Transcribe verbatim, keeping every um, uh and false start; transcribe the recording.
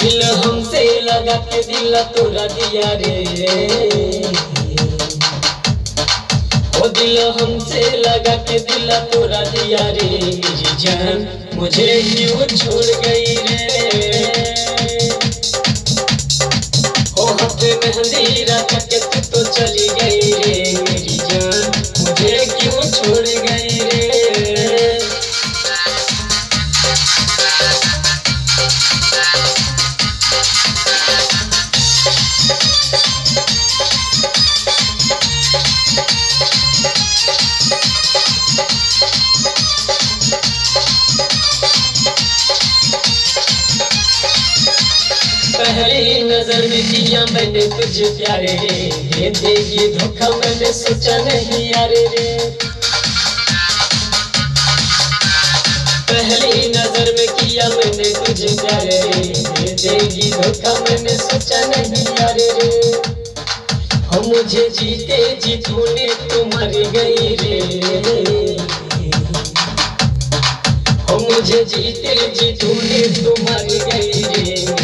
दिल हमसे लगा के दिल तोरा दिया रे, ओ दिल हमसे लगा के दिल तोरा दिया रे। मेरी जान मुझे क्यों छोड़ गई रे, ओ हफ्ते मेहंदी रख के तू तो चली गई रे। मेरी जान मुझे क्यों छोड़ गई रे। पहली नजर में किया मैंने तुझे प्यारे रे, दे देगी धोखा मैंने सोचा नहीं यारे रे। पहली नजर में किया मैंने तुझे प्यारे रे, दे देगी धोखा मैंने सोचा नहीं यारे रे। हो मुझे जीते जी तूने तो मर गई रे, हो मुझे जीते जी तूने तो मर गई रे।